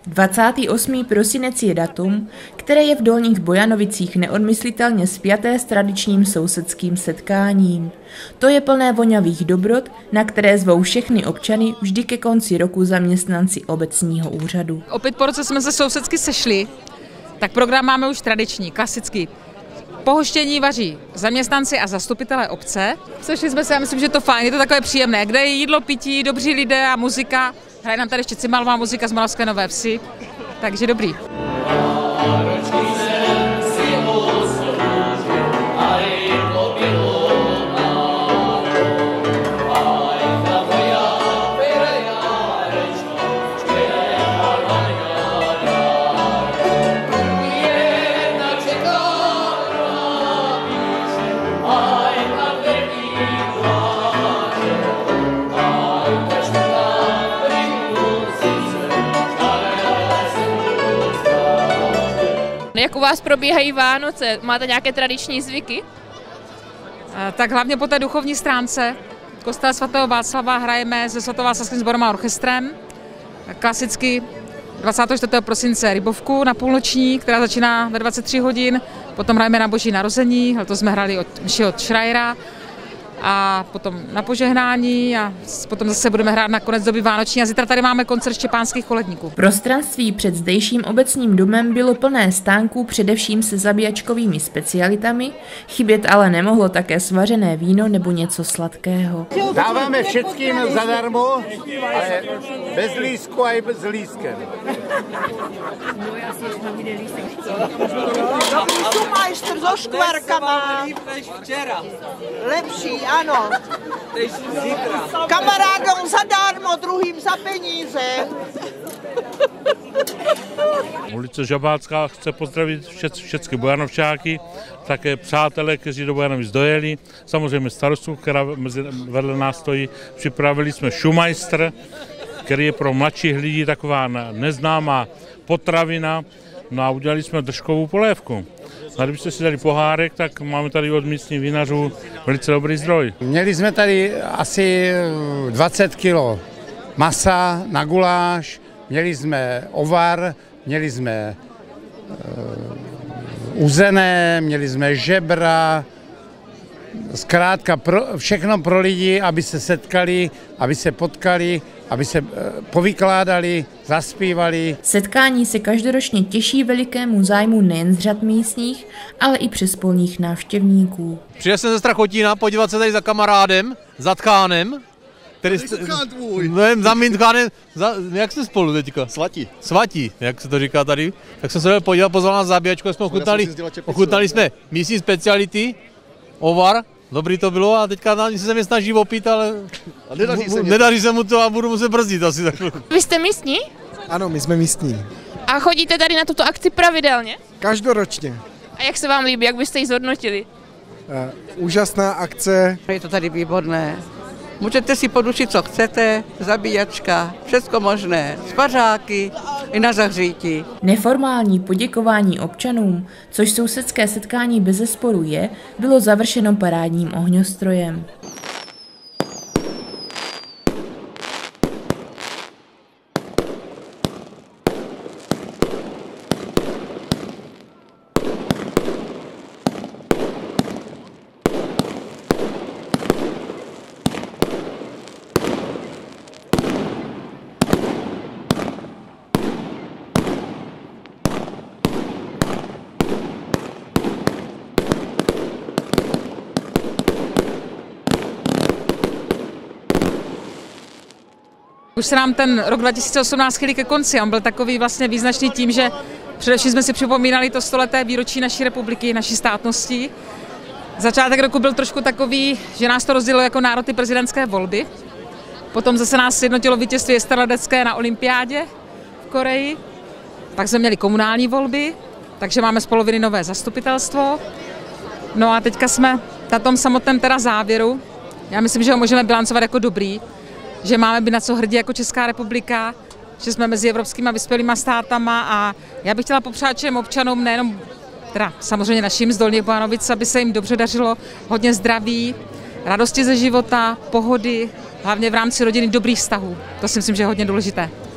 28. prosinec je datum, které je v Dolních Bojanovicích neodmyslitelně spjaté s tradičním sousedským setkáním. To je plné voňavých dobrot, na které zvou všechny občany vždy ke konci roku zaměstnanci obecního úřadu. Opět po roce jsme se sousedsky sešli, tak program máme už tradiční, klasický. Pohoštění vaří zaměstnanci a zastupitelé obce. Sešli jsme se, já myslím, že to fajn, je to takové příjemné, kde je jídlo, pití, dobří lidé a muzika. Hraje nám tady ještě cimalová muzika z Moravské Nové Vsi, takže dobrý. Jak u vás probíhají Vánoce? Máte nějaké tradiční zvyky? Tak hlavně po té duchovní stránce. V kostele svatého Václava hrajeme se Svatováclavským sborem a orchestrem. Klasicky 24. prosince Rybovku na půlnoční, která začíná ve 23 hodin. Potom hrajeme na Boží narození, to jsme hráli od Schreiera. A potom na požehnání a potom zase budeme hrát na konec doby vánoční a zítra tady máme koncert štěpánských koledníků. Prostranství před zdejším obecním domem bylo plné stánků především se zabíjačkovými specialitami, chybět ale nemohlo také svařené víno nebo něco sladkého. Dáváme všetkým zadarmo, ale bez lístku a i s lístkem. Dobrý sumajstr so škvarkama. Lepší, ano. Kamarádom zadarmo, druhým za peníze. Ulice Žabácká chce pozdravit všechny Bojanovčáky, také přátelé, kteří do Bojanovic dojeli, samozřejmě starostu, která vedle nás stojí. Připravili jsme šumajstr, který je pro mladších lidí taková neznámá potravina, no a udělali jsme držkovou polévku. A kdybyste si dali pohárek, tak máme tady od místních vinařů velice dobrý zdroj. Měli jsme tady asi 20 kg masa na guláš, měli jsme ovar, měli jsme uzené, měli jsme žebra, zkrátka všechno pro lidi, aby se setkali, aby se potkali, aby se povykládali, zaspívali. Setkání se každoročně těší velikému zájmu nejen z řad místních, ale i přespolních návštěvníků. Přijel jsem ze Strachotína podívat se tady za kamarádem, za Tchánem. Za mým Tchánem, jak jsme spolu teďka? Svatí, jak se to říká tady. Tak jsem se podíval, pozval nás zabíjačku, jsme ochutnali jsme místní speciality, ovar, dobrý to bylo a teďka se mě snaží opít, ale nedaří se mu to a budu muset brzdit asi tak. Vy jste místní? Ano, my jsme místní. A chodíte tady na tuto akci pravidelně? Každoročně. A jak se vám líbí, jak byste ji zhodnotili? Úžasná akce. Je to tady výborné. Můžete si podušit, co chcete, zabíjačka, všecko možné, spařáky i na zahřítí. Neformální poděkování občanům, což sousedské setkání bezesporu je, bylo završeno parádním ohňostrojem. Už se nám ten rok 2018 chýlí ke konci. On byl takový vlastně význačný tím, že především jsme si připomínali to 100leté výročí naší republiky, naší státnosti. Začátek roku byl trošku takový, že nás to rozdělilo jako národ i prezidentské volby. Potom zase nás sjednotilo vítězství starledecké na olympiádě v Koreji. Pak jsme měli komunální volby, takže máme z poloviny nové zastupitelstvo. No a teďka jsme na tom samotném teda závěru. Já myslím, že ho můžeme bilancovat jako dobrý, že máme být na co hrdí jako Česká republika, že jsme mezi evropskými vyspělými státama a já bych chtěla popřát všem občanům, nejenom teda samozřejmě našim z Dolních Bojanovic, aby se jim dobře dařilo, hodně zdraví, radosti ze života, pohody, hlavně v rámci rodiny dobrých vztahů. To si myslím, že je hodně důležité.